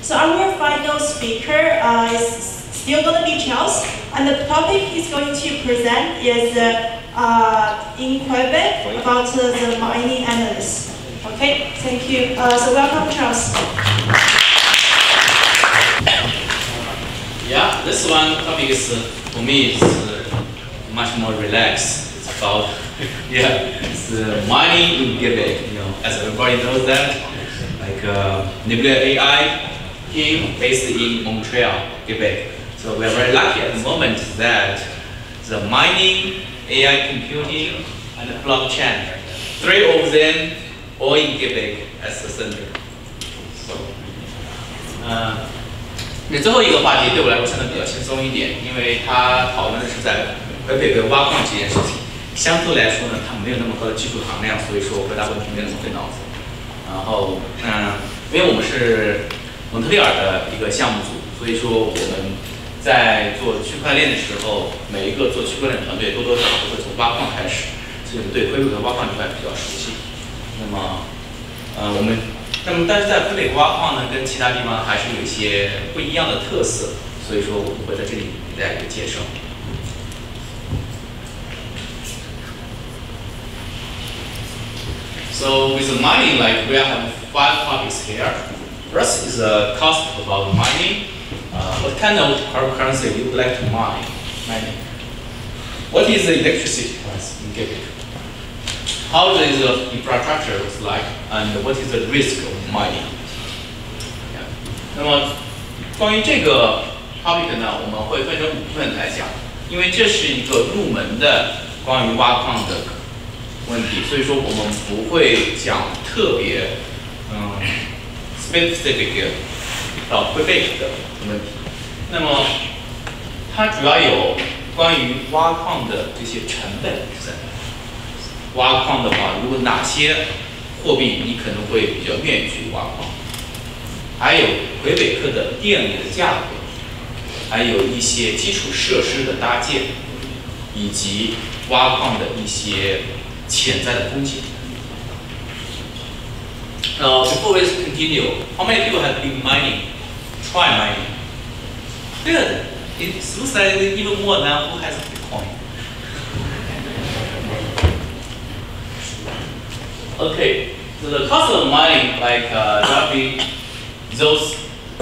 So our final speaker is still going to be Charles, and the topic he's going to present is in Quebec about the mining analyst. Okay, thank you. So welcome, Charles. Yeah, this one topic is for me is much more relaxed. It's about it's mining in Quebec. You know, as everybody knows that, like Nebula AI team based in Montreal, Quebec. So we are very lucky at the moment that the mining, AI computing, and blockchain, three of them all in Quebec as the center. So, 那最后一个话题对我来说相对比较轻松一点，因为它讨论的是在魁北克挖矿这件事情。相对来说呢，它没有那么高的技术含量，所以说回答问题没那么费脑子。然后，因为我们是蒙特利尔的一个项目组，所以说我们在做区块链的时候，每一个做区块链团队多多少少都会从挖矿开始，所以对魁北克挖矿这块比较熟悉。那么，但是在魁北克挖矿呢，跟其他地方还是有一些不一样的特色，所以说我们会在这里给大家一个介绍。So with the mining, like we have 5 topics here. First is the cost about mining. What kind of currency you would like to mining? What is the electricity price in Quebec? How does the infrastructure looks like, and what is the risk of mining? 那么关于这个 topic 呢，我们会分成5部分来讲，因为这是一个入门的关于挖矿的问题，所以说我们不会讲特别specific 到Quebec的问题。那么它主要有关于挖矿的这些成本在。挖矿的话，如果哪些货币你可能会比较愿意去挖矿？还有魁北克的电力的价格，还有一些基础设施的搭建，以及挖矿的一些潜在的风险。Before we continue, how many people have been mining? Try mining. Good. It looks like even more now who has Bitcoin. Okay, so the cost of mining, like there will be those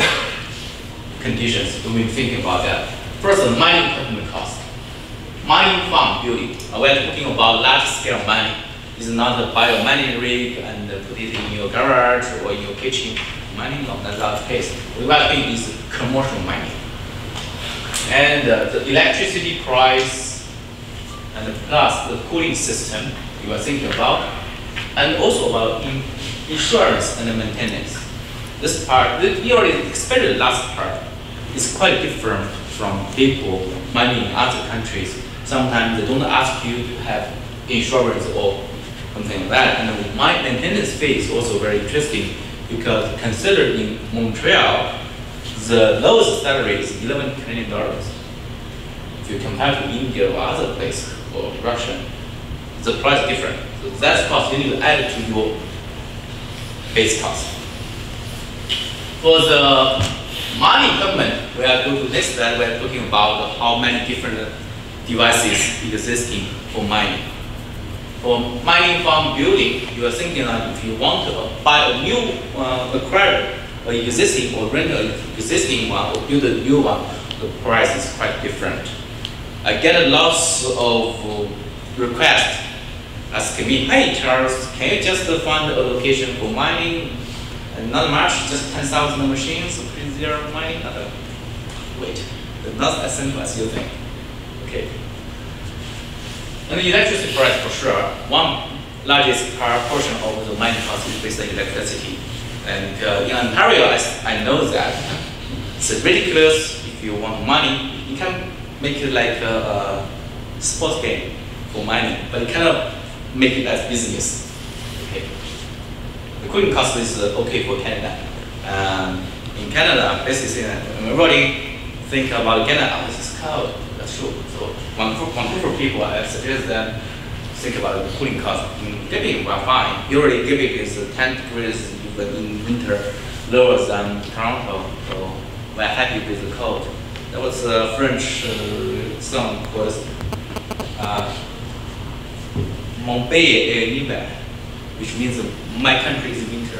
conditions when we think about that. First, the mining equipment cost. Mining farm building. We're talking about large scale mining. It's not a buy a mining rig and put it in your garage or in your kitchen. Mining, no, that's not the case. What I think is commercial mining. And the electricity price and plus the cooling system you are thinking about. And also about insurance and maintenance. This part, especially the last part, is quite different from people mining in other countries. Sometimes they don't ask you to have insurance or something like that. And my maintenance fee is also very interesting because considered in Montreal, the lowest salary is $11 Canadian. If you compare to India or other place or Russia, the price is different. So that's cost you need to add to your base cost. For the mining equipment, we are going to next slide. We are talking about how many different devices existing for mining. For mining farm building, you are thinking that if you want to buy a new acquire an existing or rent an existing one or build a new one, the price is quite different. I get lots of requests asking me, hey Charles, can you just find a location for mining? And not much, just 10,000 machines, pretty zero mining. Wait, not as simple as you think. Okay. And the electricity price for sure, one largest portion of the mining cost is based on electricity. And in Ontario, I know that it's ridiculous. If you want money, you can make it like a sports game for mining, but you cannot make it as business. Okay. The cooling cost is okay for Canada. In Canada, basically, everybody think about Canada. Oh, this is cold. That's true. So, one for people, I suggest them think about the cooling cost. In Quebec, we're fine. Usually, Quebec is 10 degrees even in winter, lower than Toronto, so we're happy with the code. There was a French song called Mon pays est l'hiver, which means my country is winter.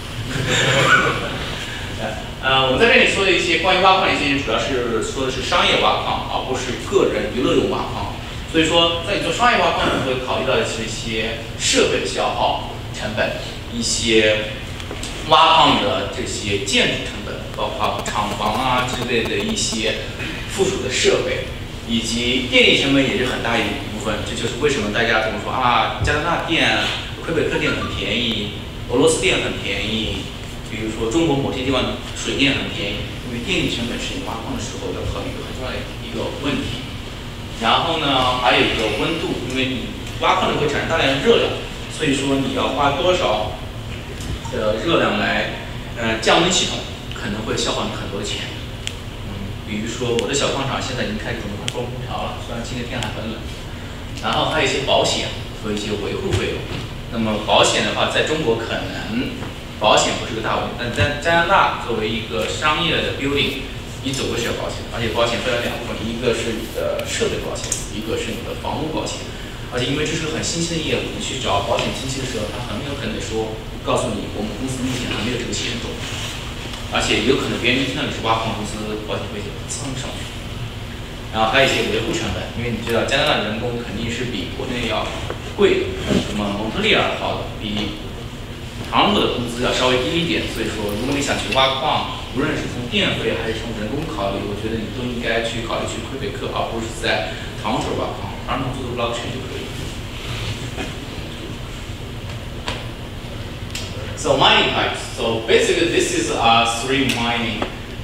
我们在这里说的一些关于挖矿的一些，主要是说的是商业挖矿，而不是个人娱乐用挖矿。所以说，在你做商业挖矿，你会考虑到的是一些设备的消耗成本，一些挖矿的这些建筑成本，包括厂房啊之类的一些附属的设备，以及电力成本也是很大一部分。这就是为什么大家总说啊，加拿大电、魁北克电很便宜，俄罗斯电很便宜。比如说中国某些地方水电很便宜，因为电力成本是你挖矿的时候要考虑的很重要的一个问题。然后呢，还有一个温度，因为你挖矿的会产生大量的热量，所以说你要花多少的热量来降温系统，可能会消耗你很多的钱。比如说我的小矿场现在已经开始准备装空调了，虽然今天天还很冷。然后还有一些保险和一些维护费用。那么保险的话，在中国可能保险不是个大问题，但在加拿大作为一个商业的 building， 你总归是要保险的，而且保险分了两部分，一个是你的设备保险，一个是你的房屋保险。而且因为这是个很新兴的业务，你去找保险经纪的时候，他很有可能说告诉你，我们公司目前还没有这个险种，而且有可能别人一听到你是挖矿公司，保险费就蹭上去。然后还有一些维护成本，因为你知道加拿大的人工肯定是比国内要贵的，那么蒙特利尔好的比唐姆的工资要稍微低一点，所以说如果你想去挖矿，无论是从电费还是从人工考虑，我觉得你都应该去考虑去魁北克，而不是在唐姆挖矿，唐姆做的 blockchain 就可以。So mining types. So basically, this is three mining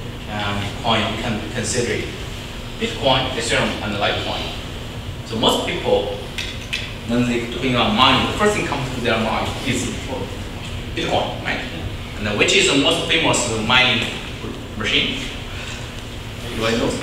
coin you can consider it: Bitcoin, Ethereum, and Litecoin. So most people, when they're talking about mining, the first thing comes to their mind is Bitcoin mining, and which is the most famous mining machine? Everybody knows.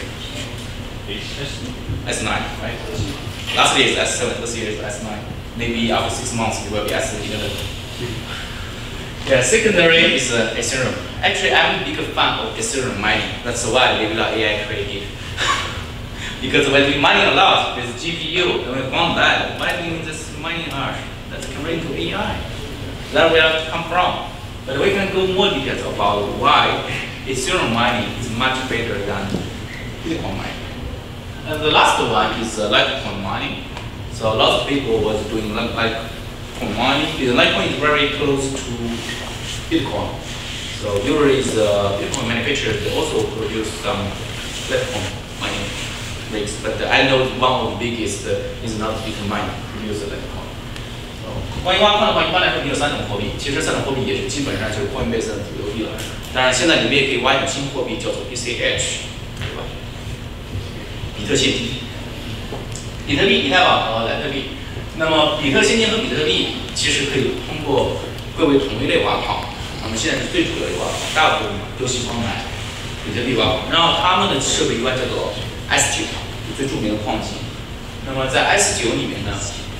S9, right? Last year is S7, this year is S9. Maybe after 6 months it will be S11. Yeah, secondary is Ethereum. Actually, I'm a big fan of Ethereum mining. That's why Nebula AI created. Because when we mining a lot with GPU, and we found that by doing this mining hash, that's converting to AI. That's where it come from. But we can go more details about why Ethereum mining is much better than Bitcoin mining. And the last one is Litecoin mining. So a lot of people was doing Litecoin mining. The Litecoin is very close to Bitcoin. So usually the Bitcoin manufacturers they also produce some Litecoin mining rigs. But I know one of the biggest is not Bitcoin mining produce Litecoin. 关于挖矿的话，一般来说你有3种货币，其实3种货币也是基本上就是 Coinbase 的主流币了。当然，现在你们也可以挖一种新货币，叫做 BCH， 对吧？比特现金、比特币、以太坊和莱特币。那么，比特现金和比特币其实可以通过归为同一类挖矿。那么现在是最主流的挖矿，大部分都喜欢买比特币挖矿。然后他们的设备一般叫做 S9， 最著名的矿机。那么在 S9里面呢？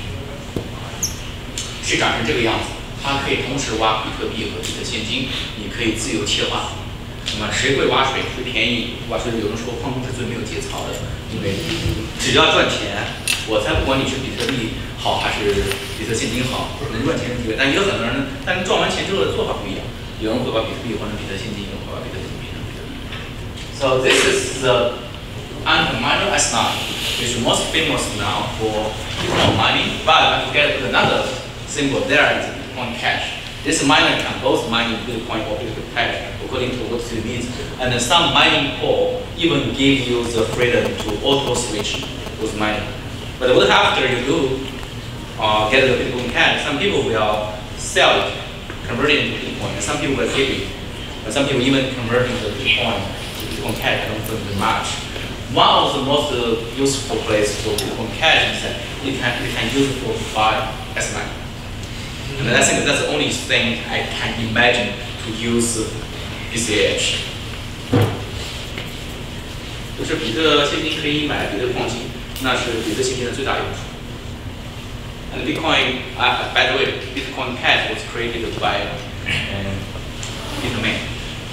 是长成这个样子，它可以同时挖比特币和比特现金，你可以自由切换。那么谁会挖水最便宜？挖水有人说矿工是最没有节操的，因为只要赚钱，我才不管你是比特币好还是比特现金好，能赚钱是对。但有很多人，但赚完钱之后的做法不一样，有人会把比特币换成比特现金，有人会把比特币变成比特币。So this is the miner S9, which is most famous now for Bitcoin mining, but I forget to put another symbol there is Bitcoin Cash. This miner can both mine Bitcoin or Bitcoin Cash according to what it needs. And some mining pool even give you the freedom to auto switch with mining. But what after you do get the Bitcoin Cash, some people will sell it, convert it into Bitcoin, and some people will keep it. And some people even converting the Bitcoin to Bitcoin Cash. I don't think much. One of the most useful place for Bitcoin Cash is that you can use it for buy S9. And I think that's the only thing I can imagine to use BCH. 就是比特现金可以买比特矿机，那是比特现金的最大用处。And Bitcoin, by the way, Bitcoin Cash was created by Bitmain.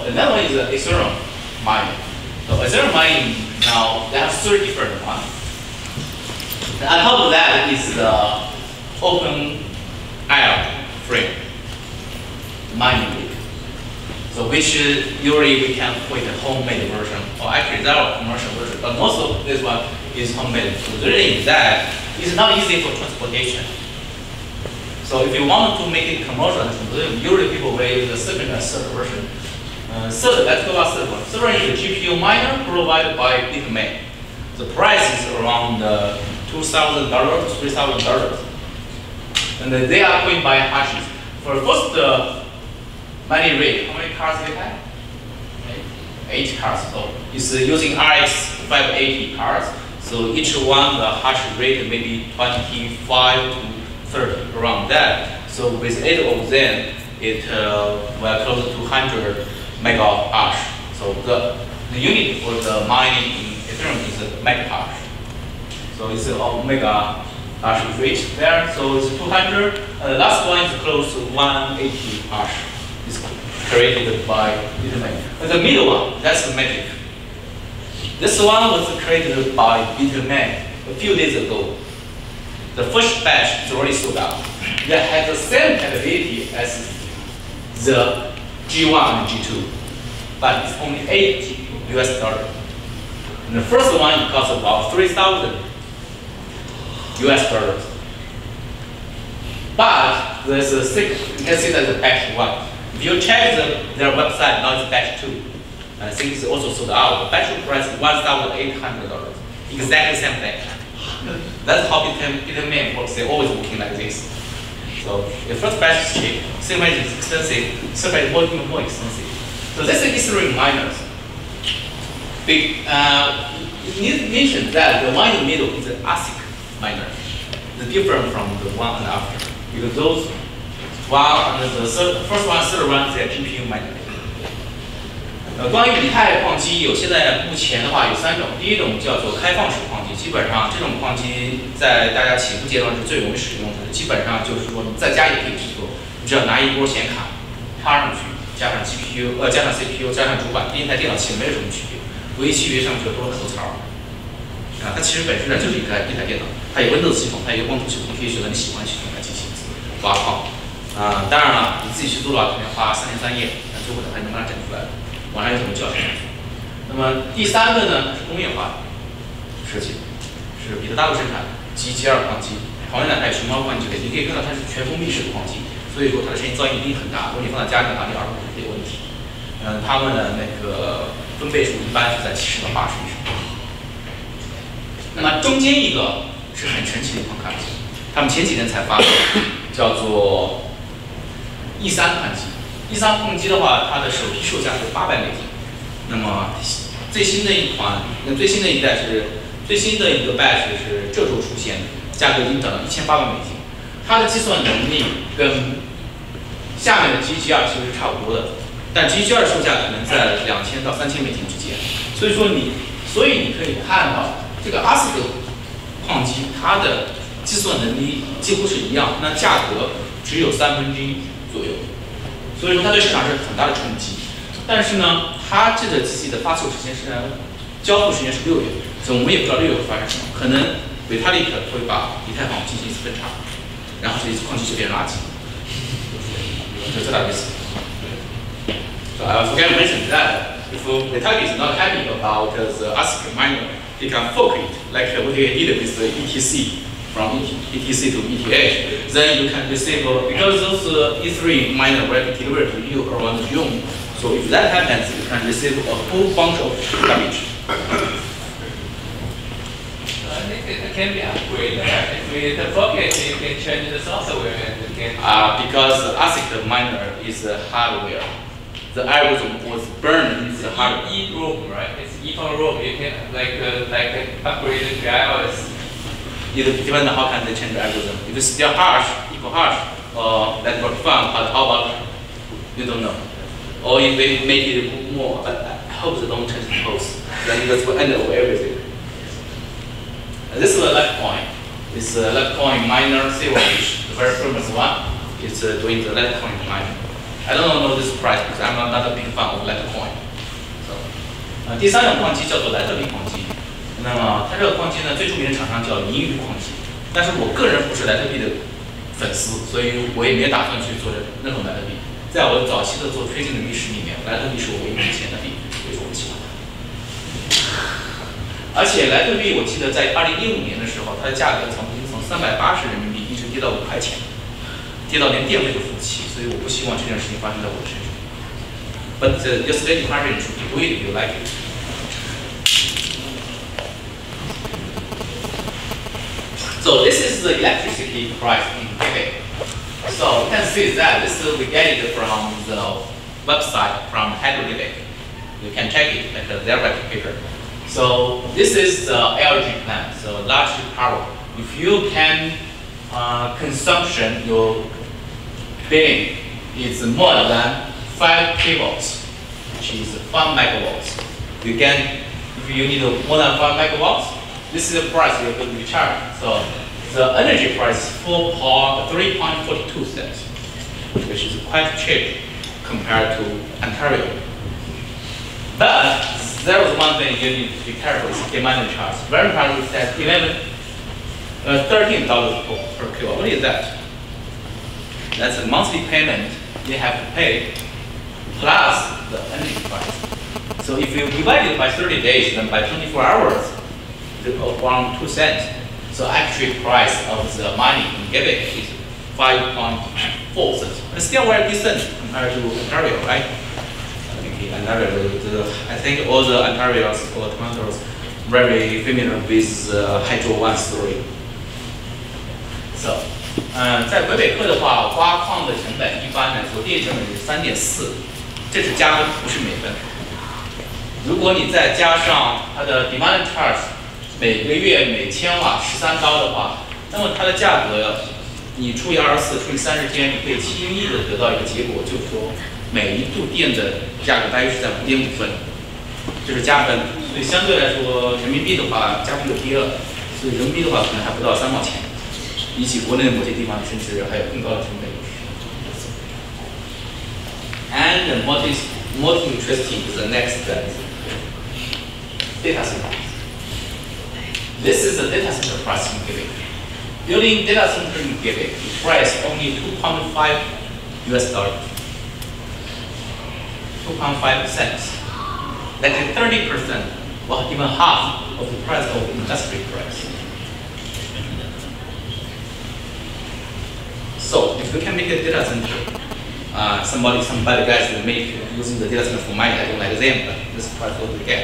Another one is Ethereum mining. So Ethereum mining now they have 3 different ones. And on top of that is the open air frame mining rig. So which usually we can put a homemade version, or actually there are commercial version, but most of this one is homemade. So the reason is that it's not easy for transportation. So if you want to make it commercial, usually people will use the second and third version. Third, let's go about third one. Third one is the GPU miner provided by Bitmain. The price is around $2,000 to $3,000, and they are going by hashes. For first mining rig, how many cars they have? 8 cars. So it's using RX 580 cars. So each one the hash rate maybe 25 to 30 around that. So with 8 of them, it will close to 100 mega hash. So the unit for the mining in Ethereum is a mega hash. So it's a mega hash rate there. So it's 200. The last one is close to 180 hash. It's created by Bitmain. And the middle one, that's the magic. This one was created by Bitmain a few days ago. The first batch is already sold out. They have the same capability as the G1 and G2, but it's only $8 US. And the first one costs about $3,000 US. But there's a you can see that the batch 1. If you check their website, now it's batch 2. I think it's also sold out. The batch price is $1,800. Exactly same thing. That's how Bitmain works. They're always working like this. So the first batch is cheap, second batch is expensive, third batch is even more expensive. So this is Ethereum miners. You need to mention that the one in the middle is an ASIC miner. It's different from the one and after. Because those one and the first one, third one, they are GPU miner. 关于以太矿机，现在目前的话有3种，第一种叫做开放式矿机，基本上这种矿机在大家起步阶段是最容易使用的，基本上就是说你在家也可以制作，你只要拿一波显卡插上去，加上 GPU， 加上 CPU， 加上主板，跟一台电脑其实没有什么区别，唯一区别上去多了很多槽。它其实本质上就是一台电脑，它有 Windows 系统，它有光图系统，你可以选择你喜欢的系统来进行挖矿。当然了，你自己去做的话，可能要花3天3夜，但最后还能把它整出来。 网上有什么教程？那么第3个呢是工业化设计，是彼得大陆生产的 G2矿机。同样呢还有熊猫矿机，你可以看到它是全封闭式的矿机，所以说它的声音噪音一定很大。如果你放在家里的话，你耳朵会有问题。它们的那个分贝数一般是在70到80以上。那么中间一个是很神奇的一款矿机，他们前几年才发的，叫做 E3矿机。 E3矿机的话，它的首批售价是$800。那么最新的一款，最新的一代是最新的一个 batch 是这周出现的，价格已经涨到$1800。它的计算能力跟下面的 G2其实是差不多的，但 G2售价可能在$2000到$3000之间。所以你可以看到这个 ASIC 矿机，它的计算能力几乎是一样，那价格只有1/3左右。 所以说它对市场是很大的冲击，但是呢，它这个机器的发售时间是交付时间是6月，所以我们也不知道6月会发生什么，可能Vitalik会把以太坊进行一次分叉，然后这一次矿机就变成垃圾，就这大意思。So I forget to mention that if Vitalik is not happy about the ASIC miner, he can fork it like what he did with the ETC. From ETC to ETH, then you can receive, because those E3 miner will be delivered to you around June. So if that happens, you can receive a whole bunch of garbage. I think it can be upgraded. If with the pocket, you can change the software and you can. Because ASIC miner is the hardware. The algorithm was burned in the hardware. E-ROM, right? It's E-ROM ROM. You can like upgrade the drivers. It depends on how can they change the algorithm. If it's still hash, equal hash, that work fine, but how about, you don't know. Or if they make it more, but I hope they don't change the post. Then that's the end of everything. This is a Litecoin. It's a Litecoin miner silverfish, the very famous one. It's doing the Litecoin mining. I don't know this price because I'm not a big fan of Litecoin. 第三种矿机叫做莱特币矿机。那么它这个矿机呢，最著名的厂商叫银鱼矿机。但是我个人不是莱特币的粉丝，所以我也没打算去做任何莱特币。在我早期的做推进的历史里面，莱特币是我唯一值钱的币，所以说我喜欢它。而且莱特币，我记得在2015年的时候，它的价格从380人民币一直跌到5块钱，跌到连电费都付不起，所以我不希望这件事情发生在我身上。But your state department should do it if you like it. So this is the electricity price in Quebec. So you can see that this we get it from the website from Hydro Quebec. You can check it like their white paper. So this is the LG plant, so large power. If you can consumption your billing is more than 5 kilowatts, which is 5 megawatts. You can, if you need more than 5 megawatts, this is the price you're going to be charged. So the energy price is 3.42 cents, which is quite cheap compared to Ontario. But there was one thing you need to be careful: is demand charge. Very hard is that $13 per kilowatt. What is that? That's a monthly payment you have to pay plus the energy price. So if you divide it by 30 days, then by 24 hours, it's around 2 cents. So actual price of the money in Quebec is 5.4 cents. It's still very decent compared to Ontario, right? I think all the Ontarians or Toronto's very familiar with Hydro One story. So, 在魁北克的话，挖矿的成本一般来说，电成本是3.4，这是加分，不是每分。如果你再加上它的 demand charge， 每个月每千瓦$13的话，那么它的价格，你除以24，除以30天，你可以轻易的得到一个结果，就是说每一度电的价格大约是在5.5分，这是加分。所以相对来说，人民币的话，加币又低了，所以人民币的话可能还不到3毛钱，比起国内的某些地方，甚至还有更高的成本。And what interesting is the next step, data center. This is the data center price in Quebec. Building data center in Quebec, the price only $2.5 US. 2.5 cents. That is 30%, or even half of the price of industry price. So if you can make a data center, some bad guys will make using the data center for money. I don't like them, but this is price what we get.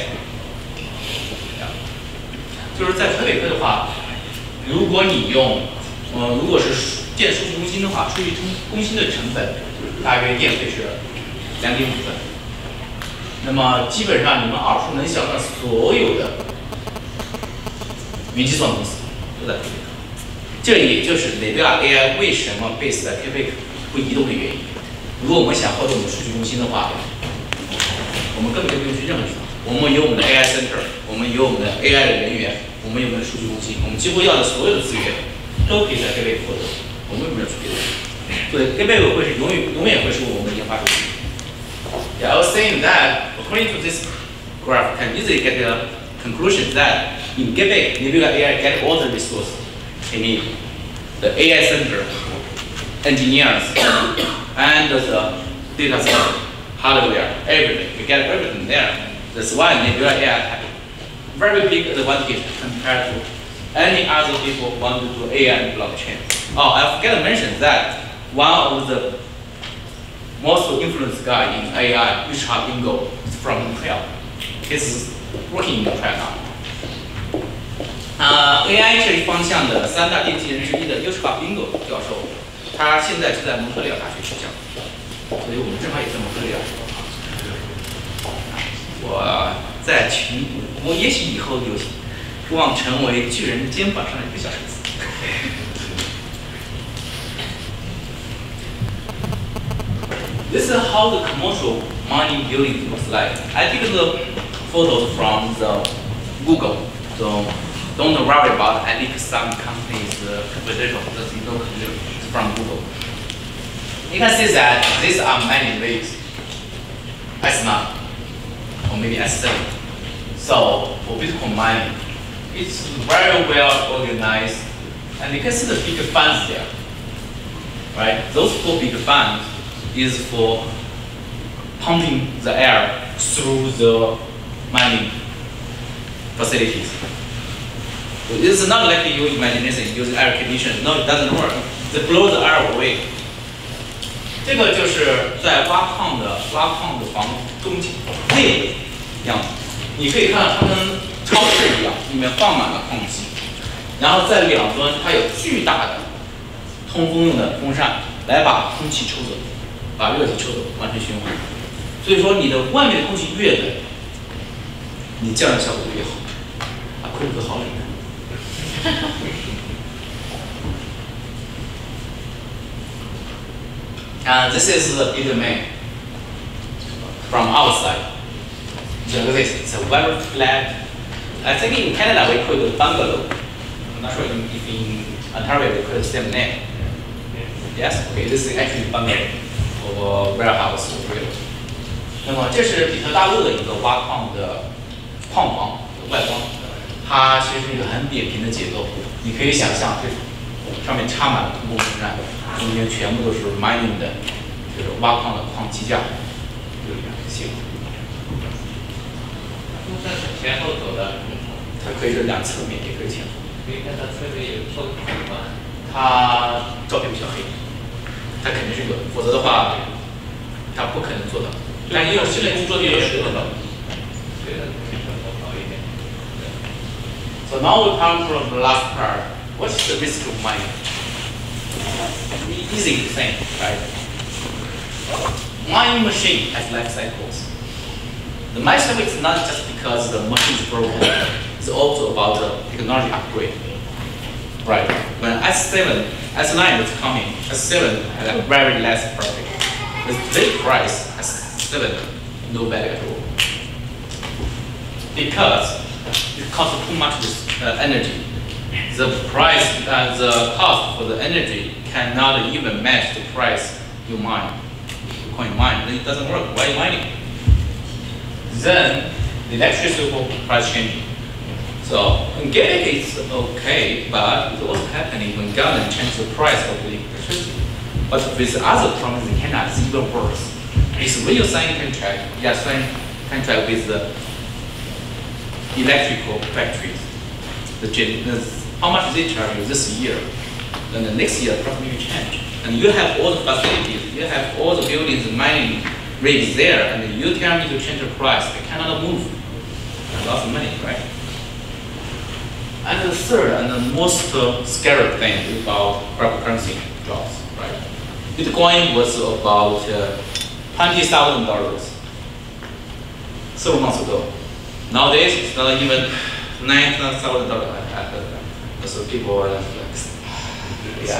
就是在魁北克的话，如果你用，如果是建数据中心的话，数据中心的成本大约电费是2.5分。那么基本上你们耳熟能详的所有的云计算公司都在魁北克，这也就是 Nebula AI 为什么 base 在魁北克不移动的原因。如果我们想获得我们数据中心的话，我们根本就不用去任何地方。我们有我们的 AI center， 我们有我们的 AI 的人员，我们有我们的数据中心，我们几乎要的所有的资源都可以在魁北克获得。我们为什么要去魁北克？所以魁北克会是永远会是我们的研发中心。Yeah, I was saying that according to this graph, you can easily get the conclusion that in Quebec, Nebula AI get all the resources they need. The AI center, engineers, and the data center, hardware, everything. We get everything there. That's why Nebula AI has a very big advantage compared to any other people who want to do AI and blockchain. Oh, I forgot to mention that one of the most influenced guy in AI, Richard Bingo, is from Montreal. He's working in Montreal now. AI 这一方向的3大奠基人之一的 Richard Bingo 教授，他现在是在蒙特利尔大学执教，所以我们正好也在蒙特利尔。我也许以后有希望成为巨人肩膀上的一个小孩子。This is how the commercial mining building looks like. I took the photos from the Google, so don't worry about. I think some companies confidential, because you don't it's from Google. You can see that these are mining rigs. S9 or maybe S7. So for Bitcoin mining, it's very well organized, and you can see the big funds there, right? Those 4 big funds is for pumping the air through the mining facilities. It's not like your imagination using air conditioning. No, it doesn't work. They blow the air away. 这个就是在挖矿的房中间内部样子。你可以看到它跟超市一样，里面放满了矿机，然后在两端它有巨大的通风用的风扇来把空气抽走，把热气抽走，完成循环。所以说你的外面的空气越冷，你降热效果越好。啊，坤哥好冷啊！And this is the big domain from outside. Look at this, it's a very flat. I think in Canada we call it bungalow. I'm not sure if in Ontario they call it the same name. Yes, okay, this is actually bungalow or warehouse. 那么这是比特大陆的一个挖矿的矿房的外观，它其实是一个很扁平的结构，你可以想象这上面插满了通风风扇。中间全部都是 mining 的，就是挖矿的矿机架，就是这样形。 风扇是前后走的， 它可以是两侧面，也可以前后。 可以看到侧面有透孔吗？ 它照片比较黑，它肯定是有，否则的话，它不可能做到。但也有现在工作也有做到。 对的，可能好一点。 So now we come from the last part. What is the risk of mining? Easy to think, right? Mining machine has life cycles. The life cycle is not just because the machine is broken, it's also about the technology upgrade. Right. When S9 was coming, S7 had a very less profit. The big price, S7, no value at all. Because it costs too much energy. The price, the cost for the energy cannot even match the price you mine, the coin mine. Then it doesn't work. Why are you mining? Then the electricity price changing. So in Quebec it's okay, but it's also happening when government changes the price of the electricity. But with other provinces in Canada, it's even worse. It's when you sign contract, you are signing contract with the electrical factories. How much they charge you this year, then the next year probably will change. And you have all the facilities, you have all the buildings and mining rigs there, and you tell me to change the price, I cannot move. That's lots of money, right? And the third and the most scary thing about cryptocurrency drops, right? Bitcoin was about $20,000 several months ago. Nowadays, it's not even $9,000. So people are like, yeah,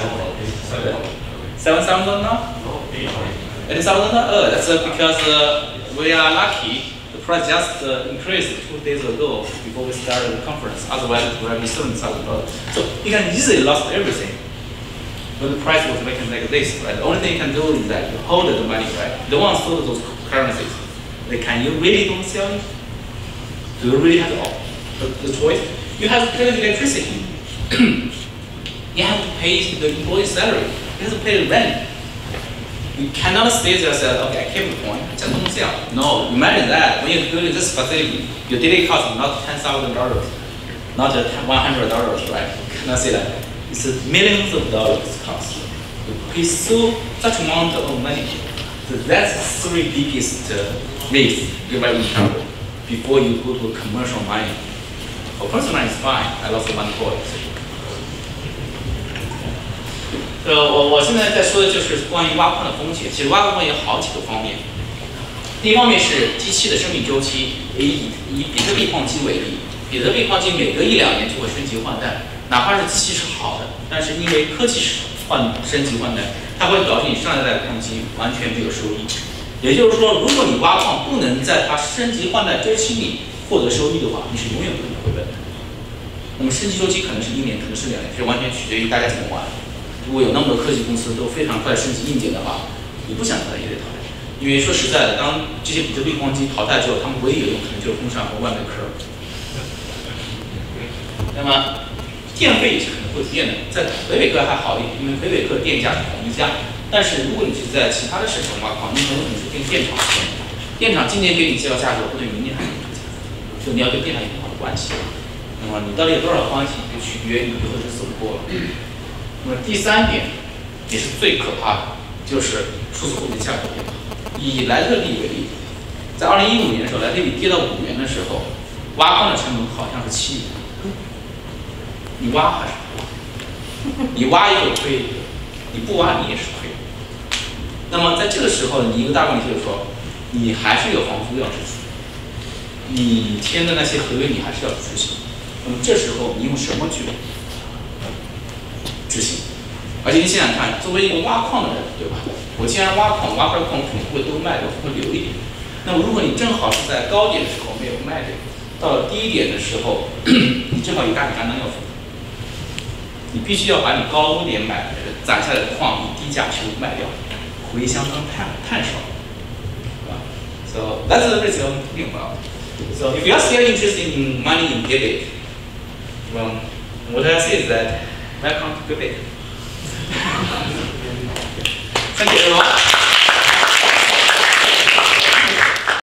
7,000 now? 8,000 now? That's because we are lucky. The price just increased 2 days ago before we started the conference. Otherwise, it would have been $7,000. So you can easily lost everything. When the price was making like this, right? The only thing you can do is that you hold the money, right? You don't want to sell those currencies. Like, can you really don't sell it? Do you really have the choice? You have to pay the electricity. You have to pay the employee's salary. You have to pay the rent. You cannot stay there and say, okay, I keep the point, just don't sell. No, imagine that. When you're building this facility, your daily cost is not $10,000, not $100, right? You cannot say that. It's millions of dollars cost. You pay such amount of money. So that's the 3 biggest risks you might encounter before you go to commercial mining. For personal mining is fine. I lost 1 coin. 我现在在说的就是关于挖矿的风险。其实挖矿有好几个方面。第一方面是机器的生命周期。以比特币矿机为例，比特币矿机每隔1、2年就会升级换代，哪怕是机器是好的，但是因为科技升级换代，它会导致你上一代矿机完全没有收益。也就是说，如果你挖矿不能在它升级换代周期里获得收益的话，你是永远不可能回本的。那么升级周期可能是1年，可能是2年，这完全取决于大家怎么玩。如果有那么多科技公司都非常快升级硬件的话，你不想淘汰也得淘汰。因为说实在的，当这些比特币矿机淘汰之后，他们唯一有用可能就是风扇和外面壳， 那么电费也是可能会变的，在魁北克还好一点，因为魁北克电价是统一价。但是如果你是在其他的省份挖矿，你很有可能是跟电厂签的，电厂今年给你介绍价格，不对明年还给你这个价格，所以你要跟电厂有很好的关系。那么你到底有多少关系，就取决于你最后是怎么过了。那么第三点也是最可怕的，就是数字货币的价格变化。以莱特币为例，在2015年的时候，莱特币跌到5元的时候，挖矿的成本好像是7元，你挖还是不挖？你挖一个亏一个，你不挖你也是亏。那么在这个时候，你一个大问题就是说，你还是有房租要支出，你签的那些合约你还是要执行。那么这时候你用什么去执行？而且你想想看，作为一个挖矿的人，对吧？我既然挖矿，挖出来矿肯定会都卖掉，会留一点。那么如果你正好是在高点的时候没有卖掉，到了低点的时候，你正好有大笔单要付，你必须要把你高点买的攒下来的矿以低价全部卖掉，回乡当碳烧，对吧 ？So that's the risk I'm talking about. So if you are still interested in mining in Quebec, well, what I say is that welcome to Quebec. Thank you everyone.